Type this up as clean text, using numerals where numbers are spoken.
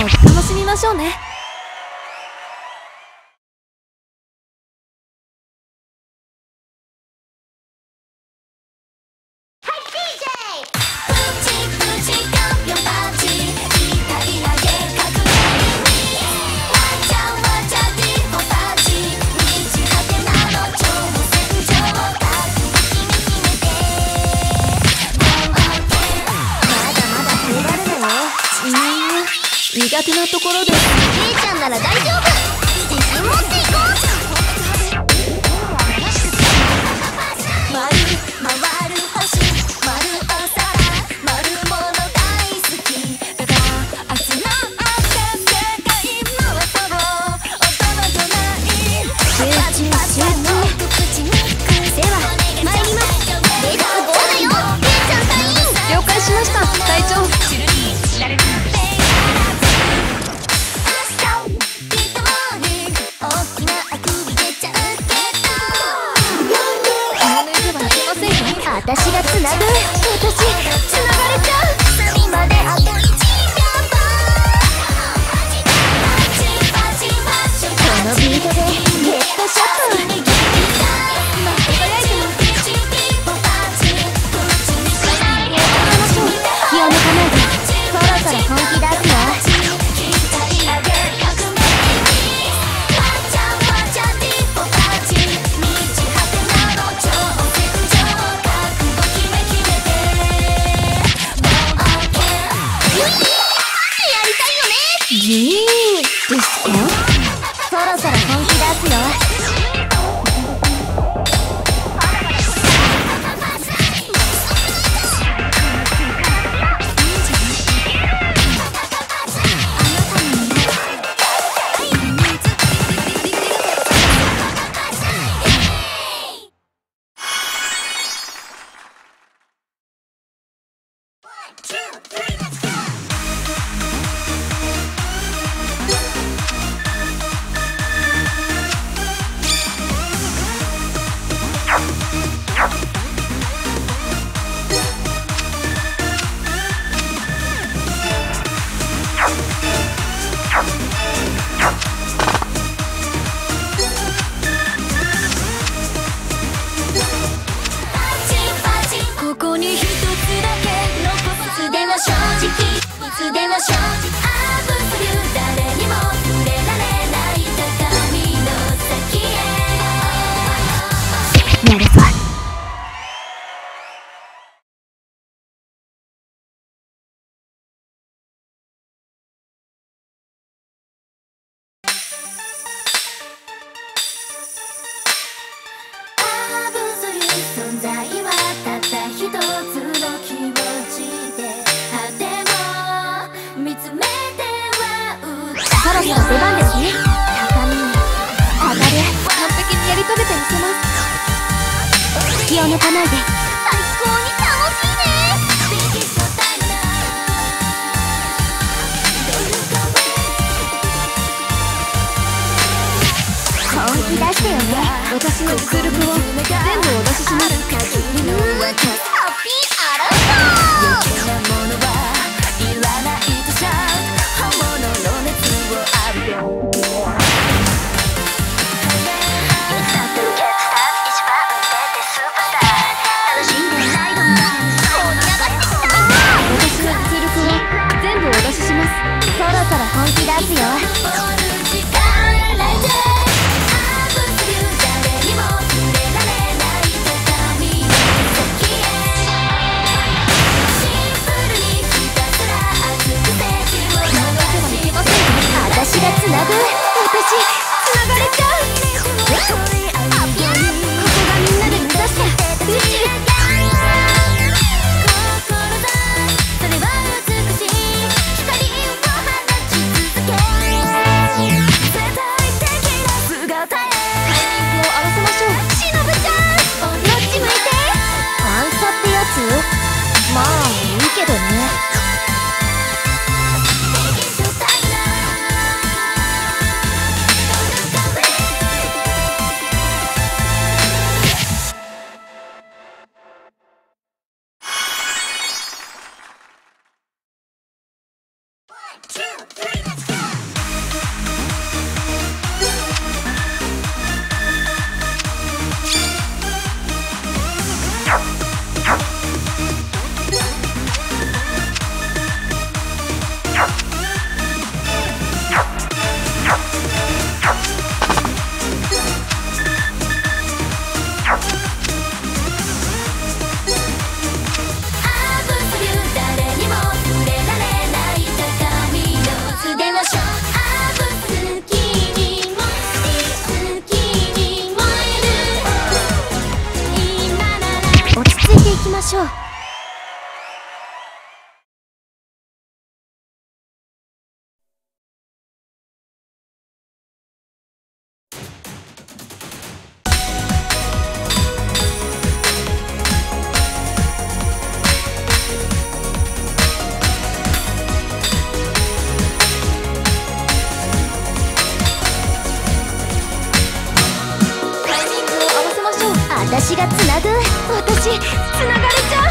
楽しみましょうね。苦手なところで。ケイちゃんなら大丈夫。自信持っていこう。回る星、丸お皿、丸物大好き。だから集まって世界回そう。大人じゃない集中では参ります。レッツゴーだよ。ケイちゃん隊員了解しました隊長。私がつなぐ。私つながれちゃう。隅まであと1秒。このビートでヘッドショット。輝いてます。気を抜かないで。そろそろ本気出すよ。ですか？そろそろ本気出すよ。そろそろ出番ですね。高みに上がれ。完璧にやり遂げてみせます。気を抜かないで。最高に楽しいね。本気出してよね。私の実力を全部お出しします。ハッピーアラウンド。そろそろ本気出すよ。私がつなぐ。私つながれちゃう。ここがみんなで目指した宇宙。それは美しい光を放ち続け。 私がつなぐ、私つながれちゃう。